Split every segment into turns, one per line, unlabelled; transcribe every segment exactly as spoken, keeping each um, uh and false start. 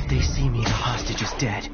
If they see me, the hostage is dead.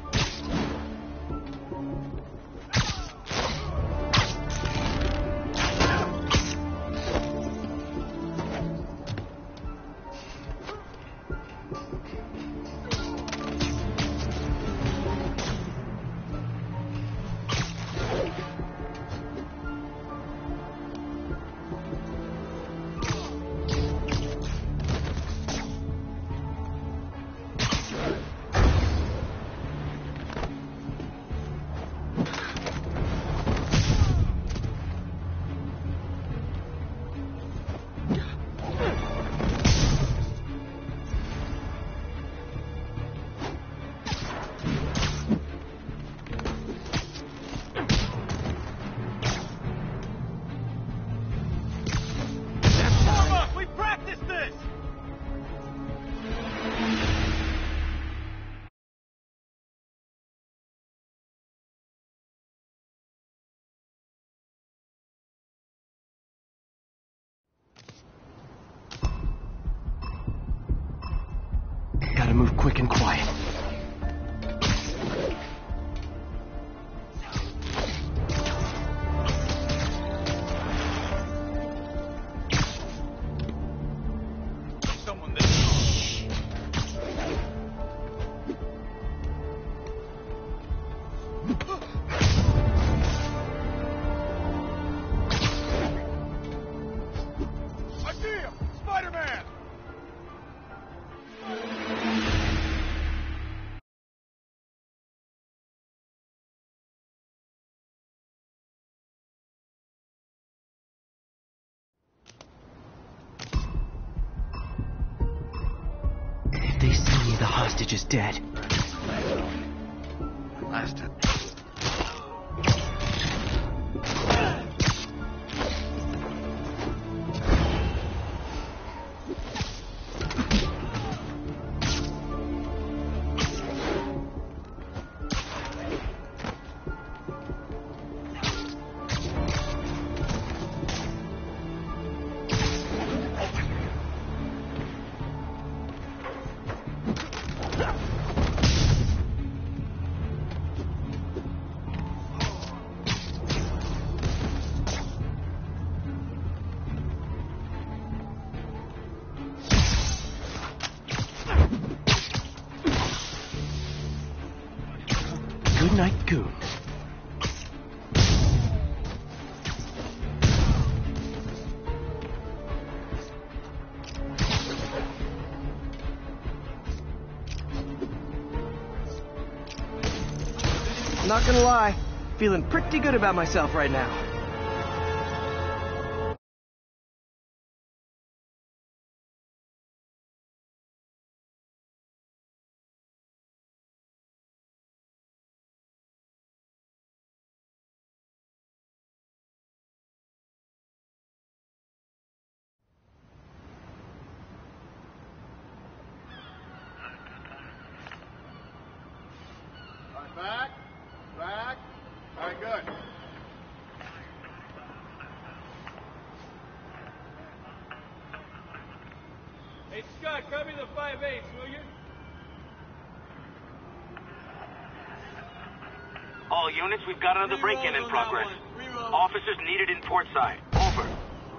Gotta move quick and quiet.
Someone there. I see him! Spider-Man!
If they see me, the hostage is dead.
Last time.
Good night, goons.
Not gonna lie, feeling pretty good about myself right now.
All right, back. Back. All right, good. Hey, Scott, cover the five eighths, will you?
All units, we've got another break-in in progress. Officers needed in port side. Over.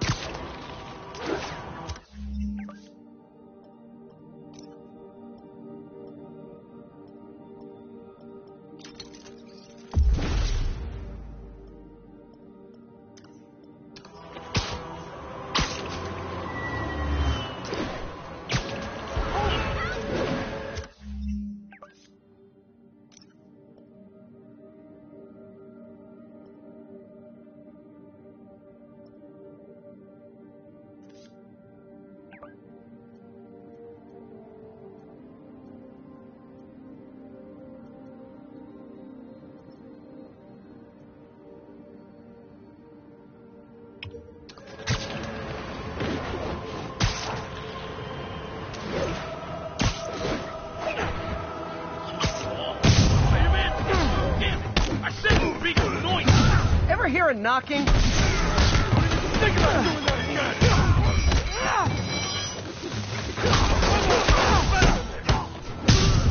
Ever hear a knocking?
Think about doing that again!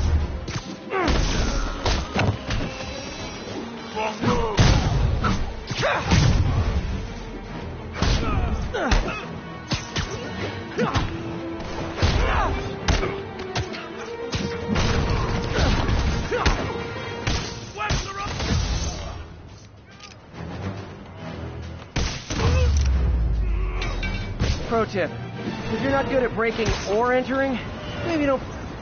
tip. If you're not good at breaking or entering, maybe don't...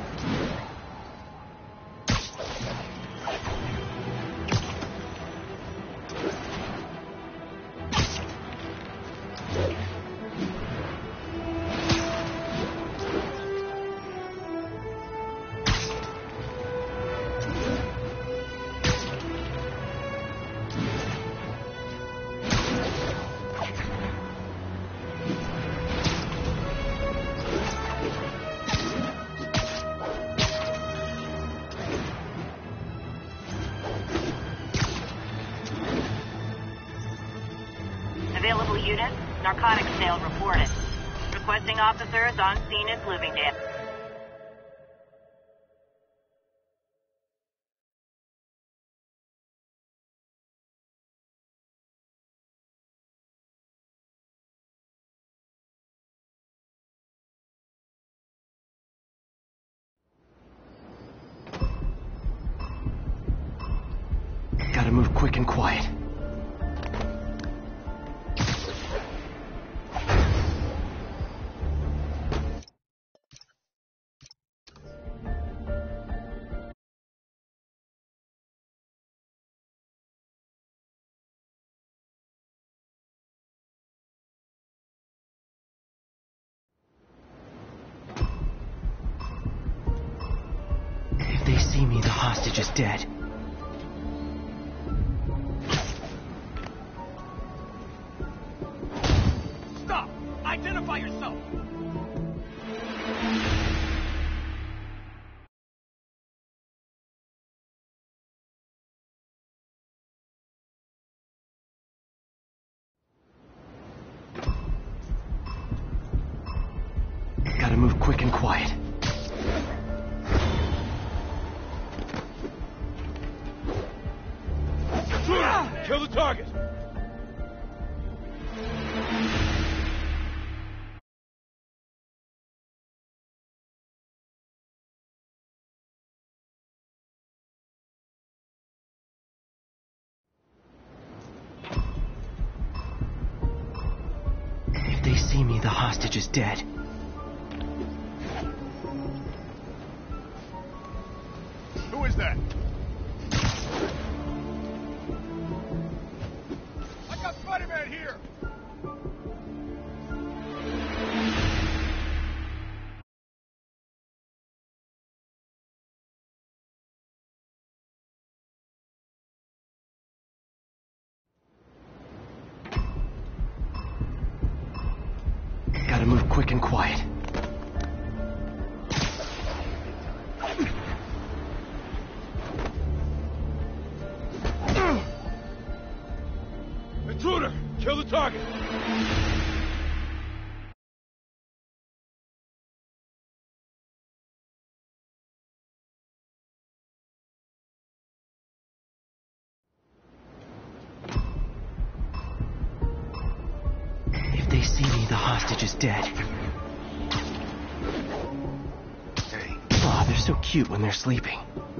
Available units, narcotics sale reported. Requesting officers on scene at Bloomingdale.
Gotta move quick and quiet. If they see me, the hostage is dead.
Stop! Identify yourself!
Gotta move quick and quiet.
Kill the target!
If they see me, the hostage is dead.
Who is that? I got Spider-Man here!
Gotta move quick and quiet.
Intruder! Kill the target!
If they see me, the hostage is dead. Aw, they're so cute when they're sleeping.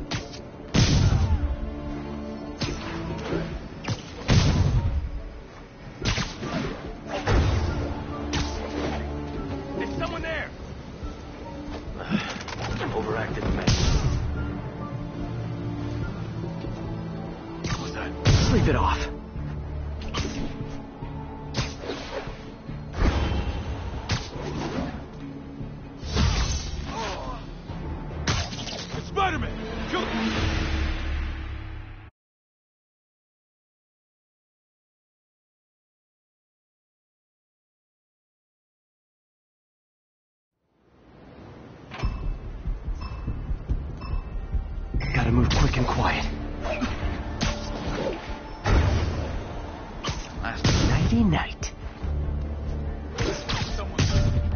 There's someone there!
Overactive mess.
What was that?
Sleep it off.
It's Spider-Man! Kill him!
Gotta move quick and quiet. Nighty night.
Someone's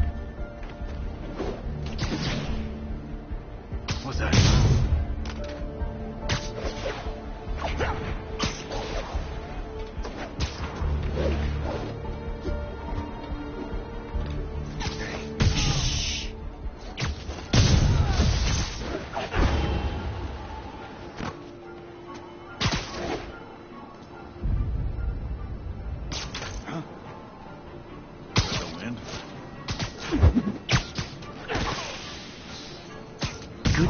What's that?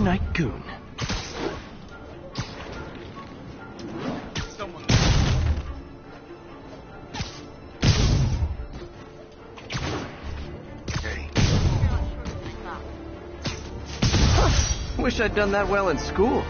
night goon.
Someone.
Hey.
Huh. Wish I'd done that well in school.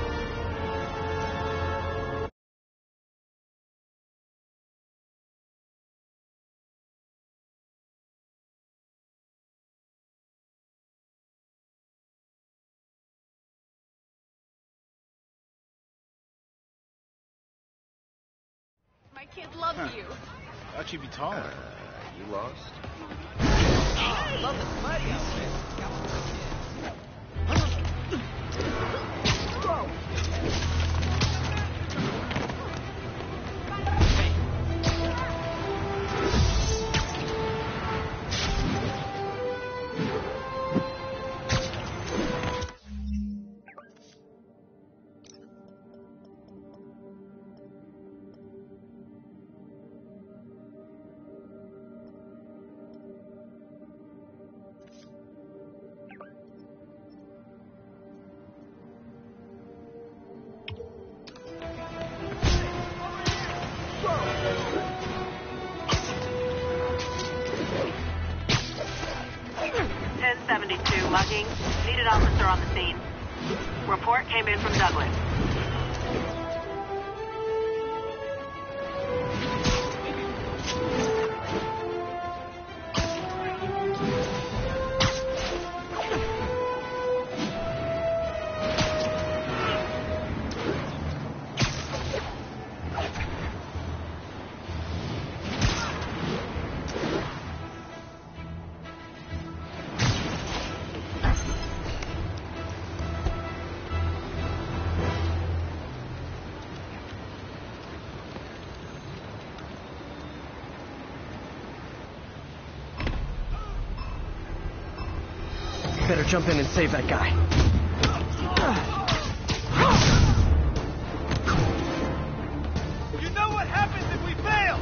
My kid loves
Huh.
you.
Thought you'd be taller. Uh, you lost?
I love the sweaty outfit.
ten seventy-two, mugging. Needed officer on the scene. Report came in from Douglas.
Better jump in and save that guy.
You know what happens if we fail?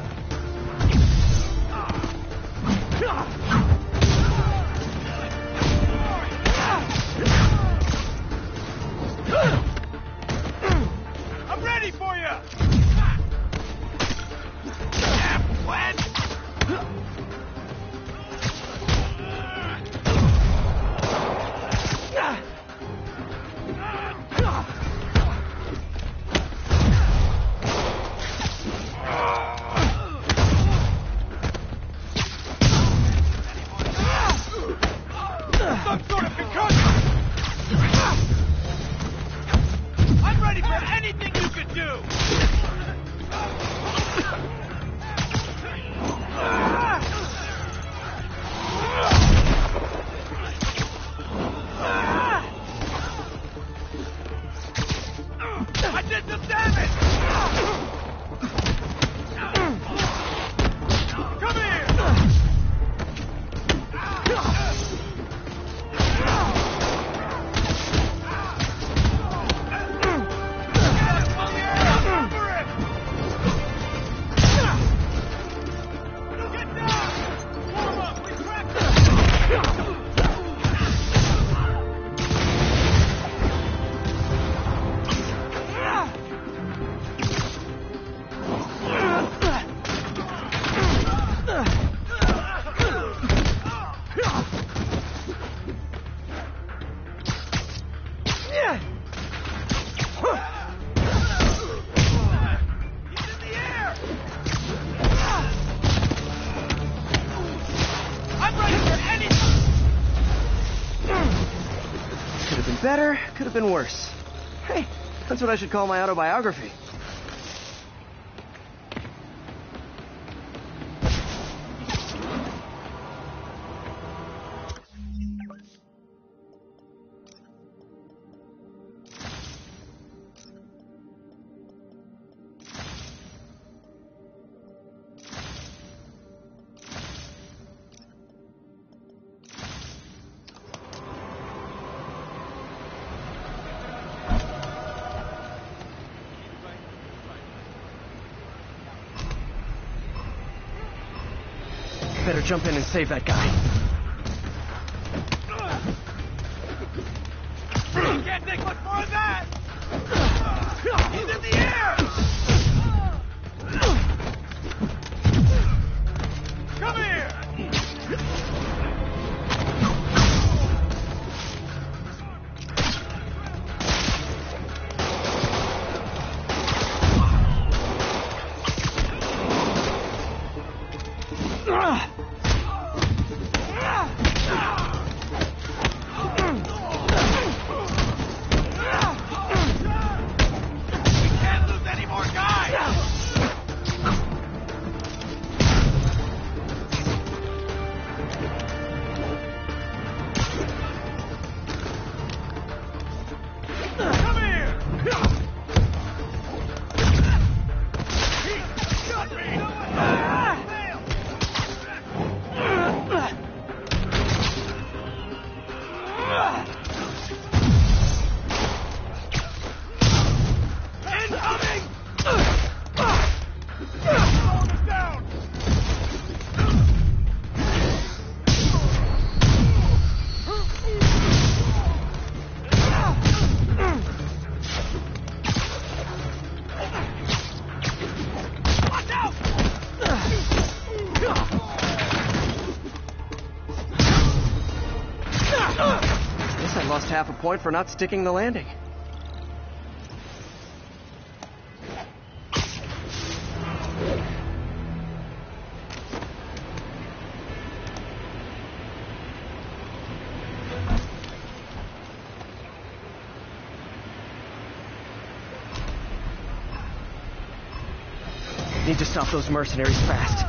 I'm ready for you. What? Some sort of concussion! I'm ready for anything you could do! I did some damage! Come here!
Better, could have been worse. Hey, that's what I should call my autobiography. Better jump in and save that guy.
Get More of that! He's in the air! Come here!
Half a point for not sticking the landing. Need to stop those mercenaries fast.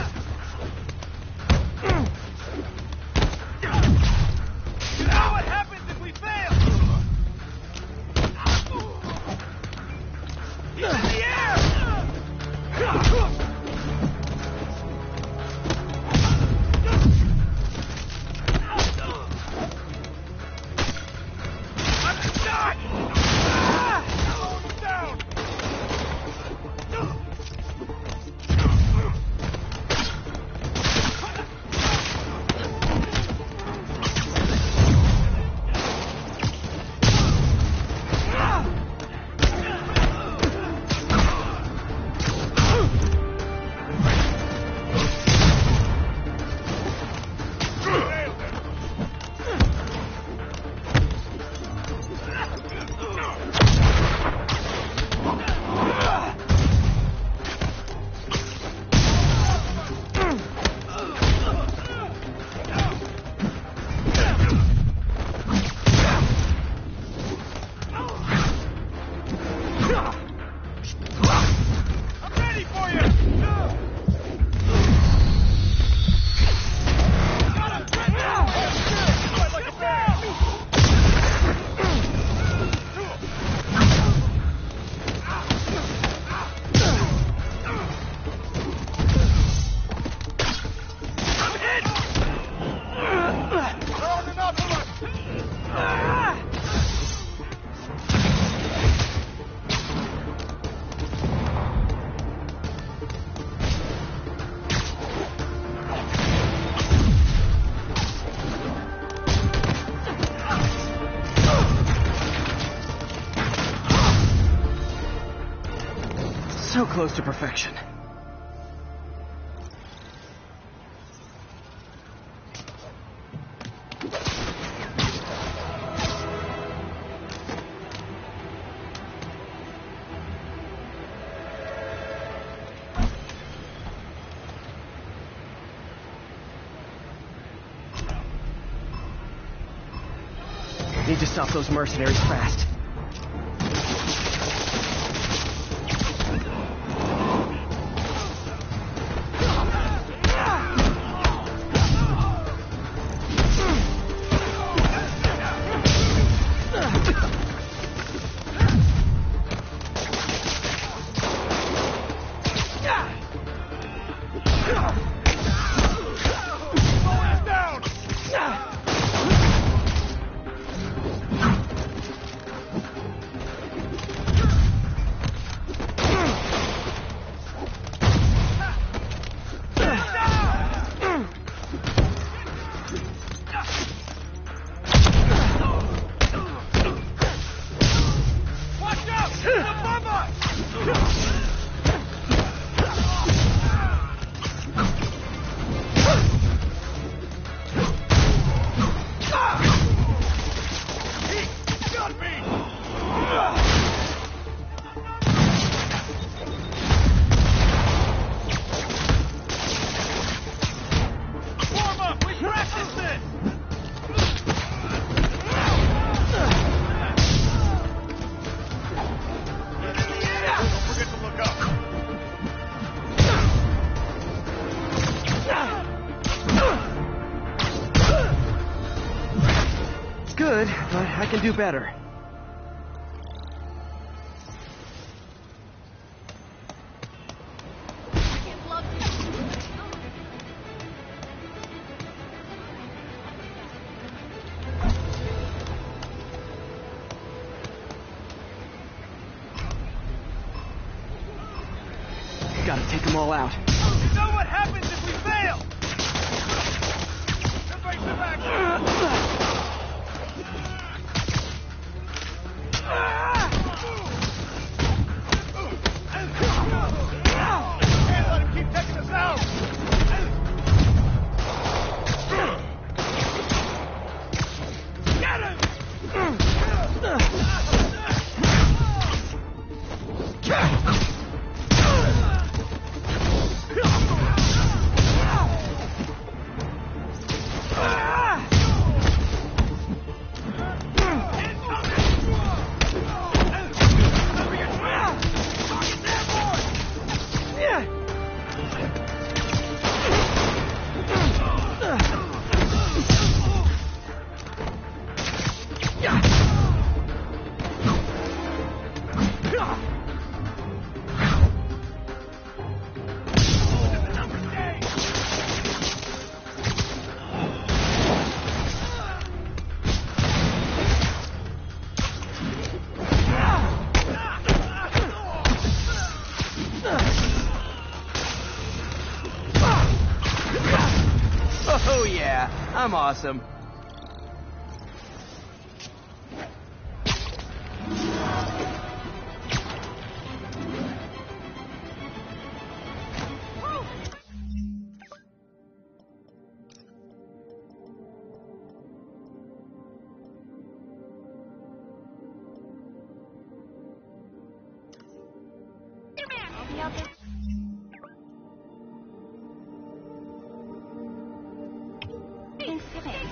So close to perfection. Need to stop those mercenaries fast. Good, but I can do better.
Kids love you.
Gotta take them all out.
You know what happens if we fail? Everybody sit back. Can't let him keep taking us out. Get him!
Oh yeah, I'm awesome.
I'll be out there. Thanksgiving.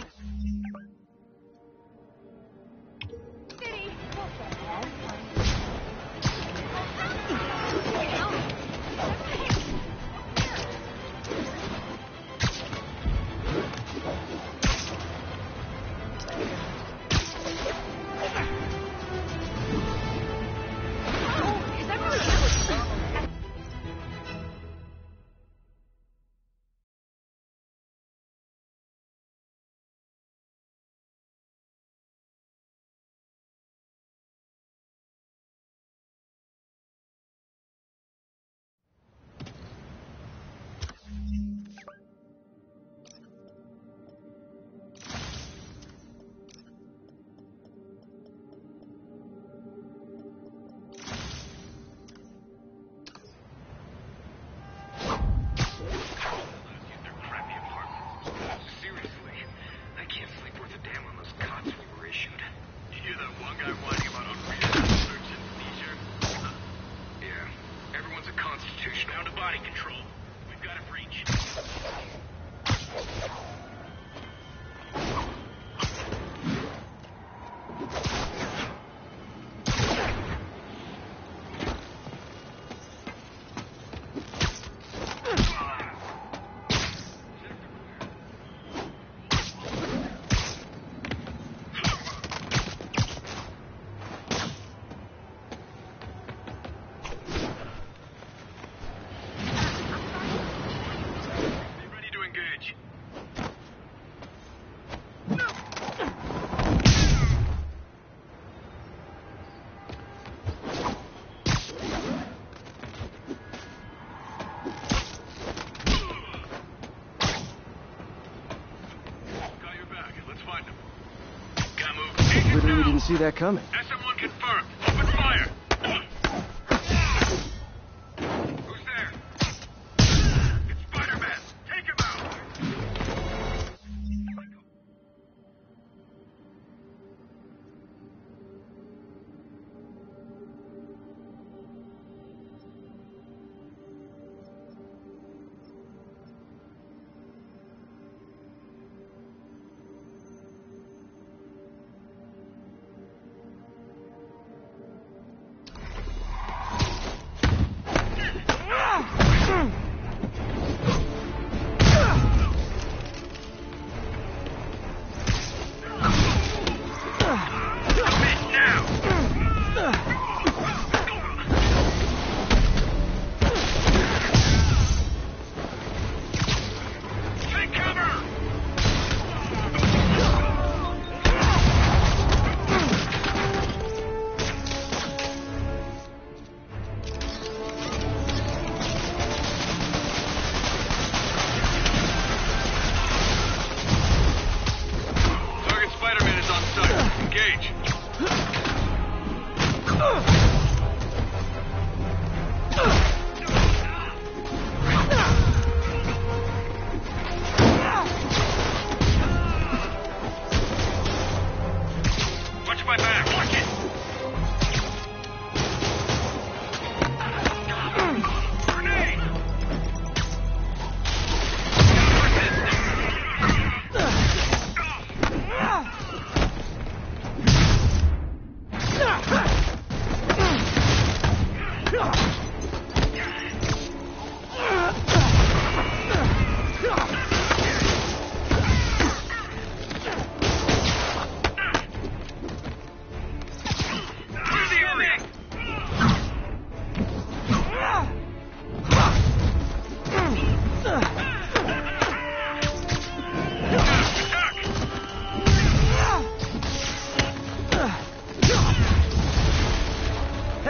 City. Is that really
Down to body control. We've got a breach.
Literally didn't see that coming.
S M one confirmed. Open fire.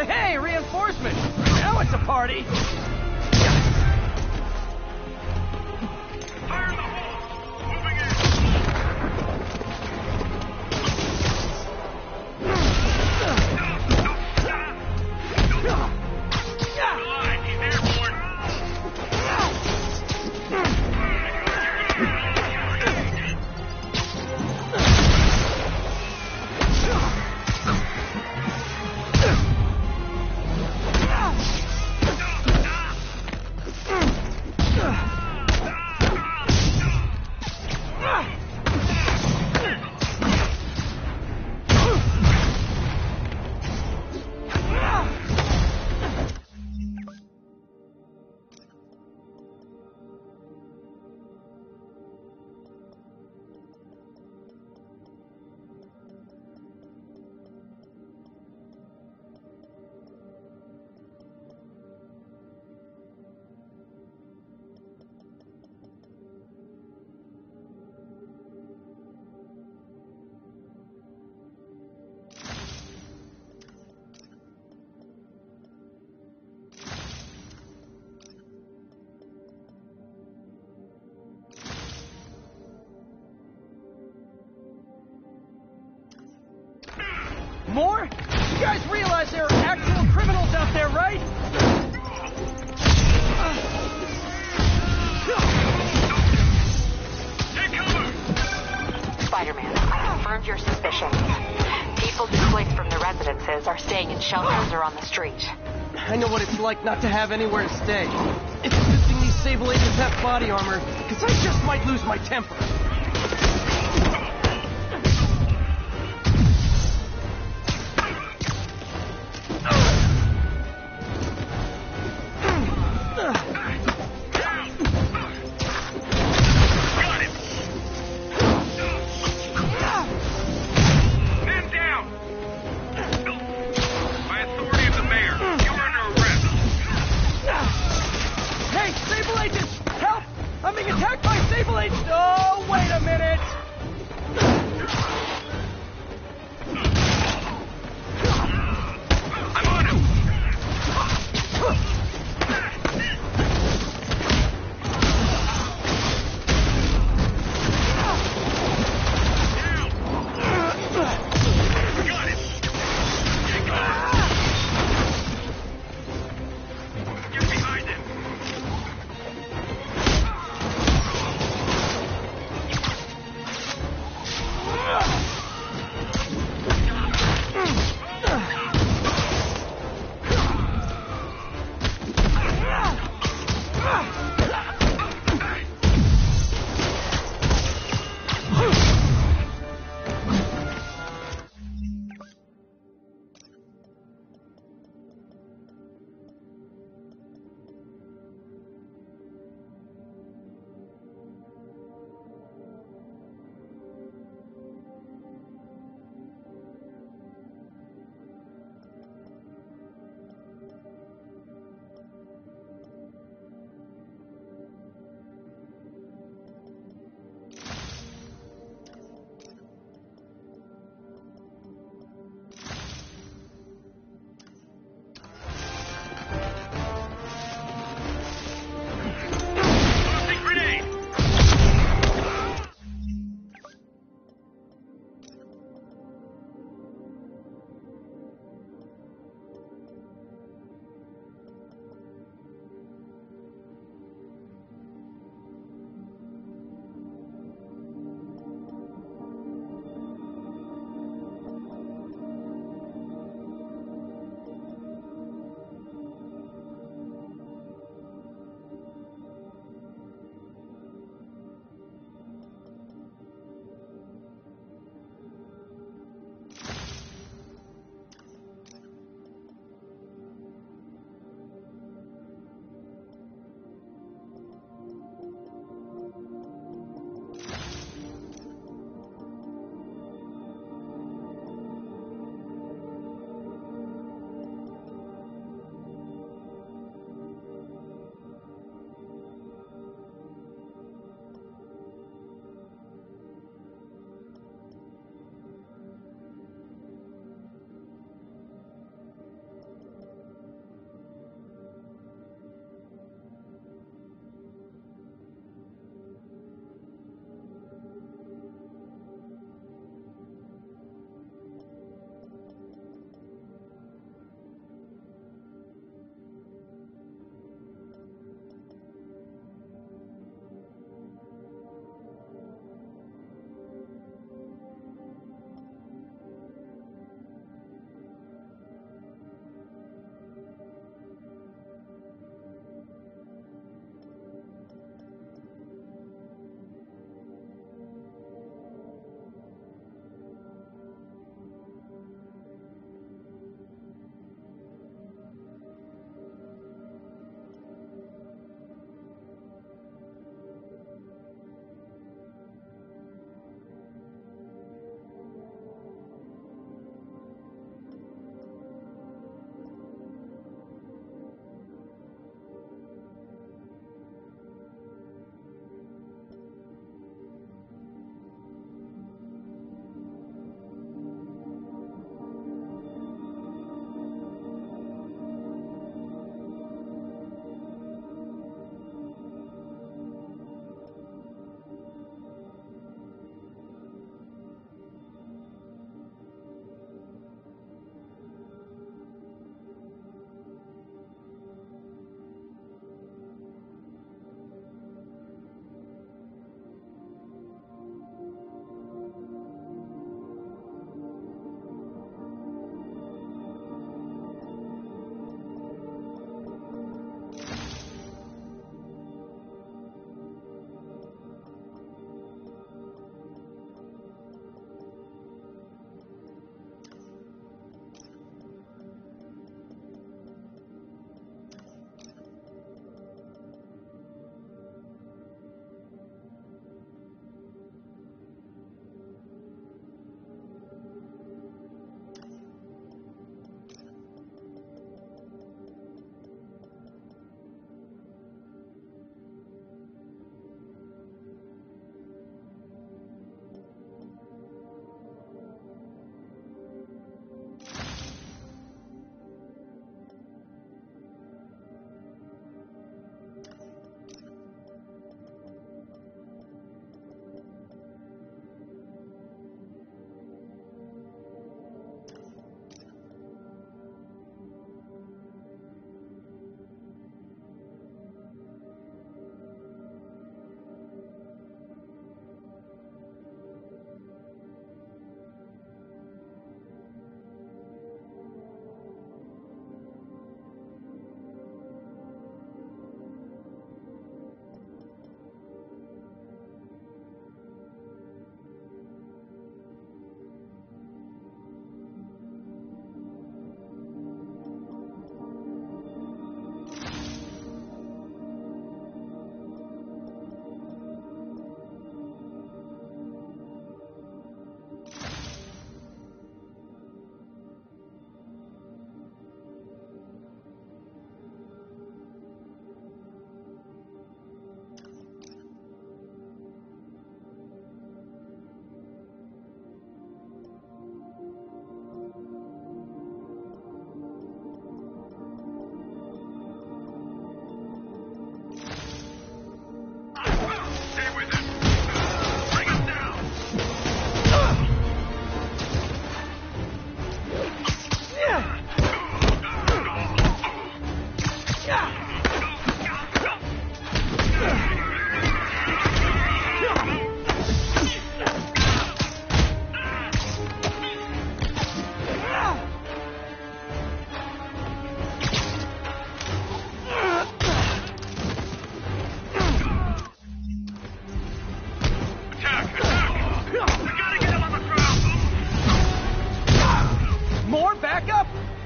Hey, reinforcements! Now it's a party!
Fire in the hole! Moving in! The line, he's airborne!
More? You guys realize there are actual criminals out there, right?
Spider-Man, I confirmed your suspicions. People displaced from their residences are staying in shelters or on the street.
I know what it's like not to have anywhere to stay. It's insisting these Sable agents have body armor, because I just might lose my temper. Oh, wait a minute!
I'm on him! Got it! Get behind him!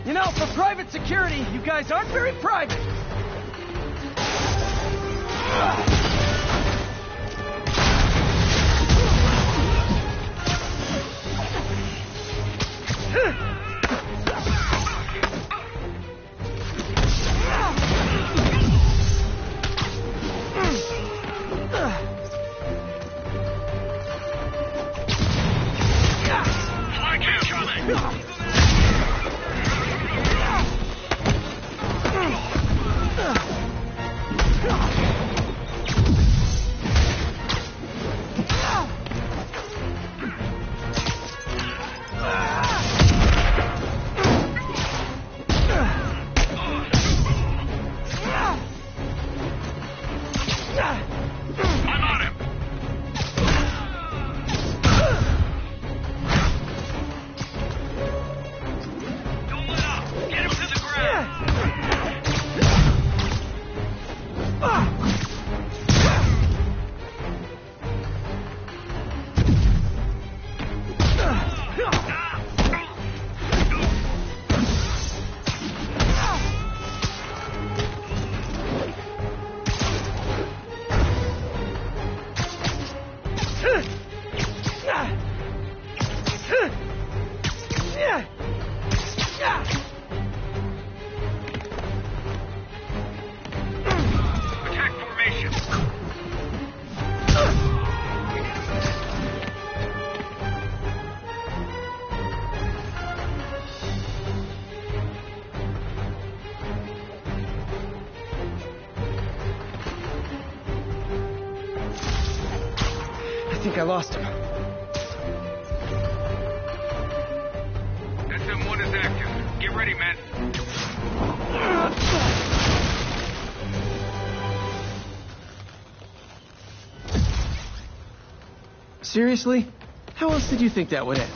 You know, for private security, you guys aren't very private. I think I lost him.
S M one is active. Get ready, men.
Seriously? How else did you think that would end?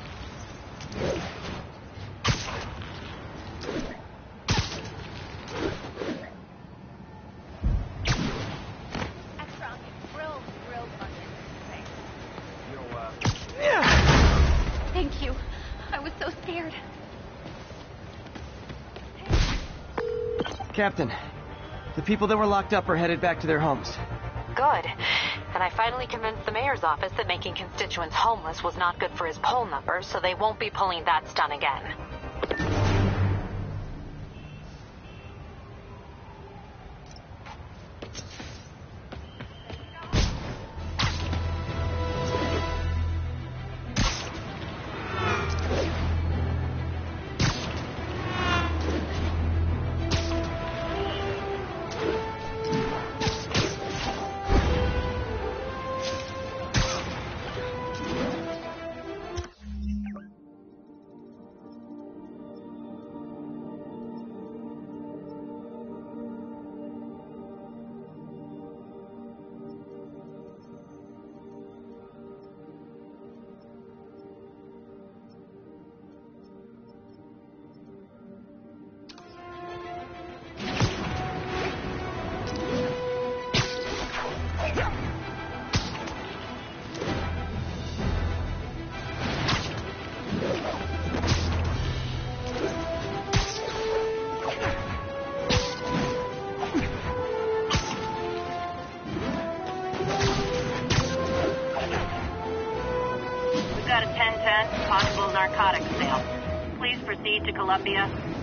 Extra onion. Grilled, grilled onion. Thanks.
Yo, uh...
Yeah.
Thank you. I was so scared.
Captain, the people that were locked up are headed back to their homes.
Good. And I finally convinced the mayor's office that making constituents homeless was not good for his poll numbers, so they won't be pulling that stunt again. Got a ten ten, possible narcotics sale. Please proceed to Columbia.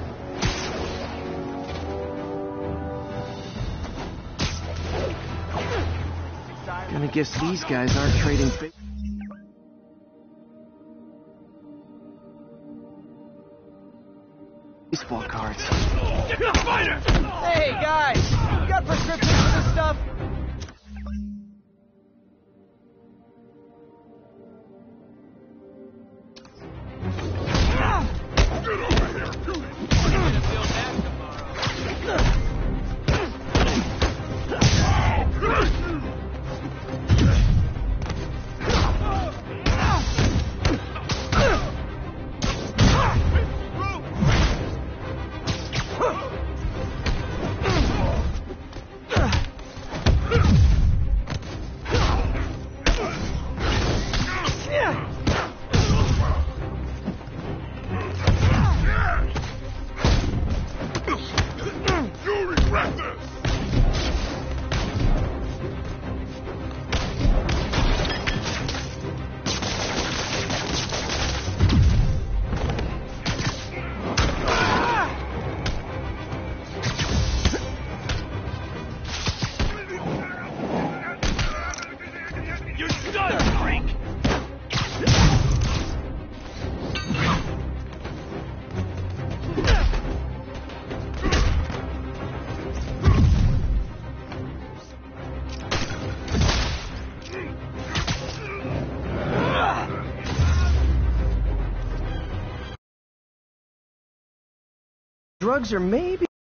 Gonna guess these guys aren't trading big. Baseball cards. Hey guys, you got prescriptions for this stuff?
Drink.
Drugs are maybe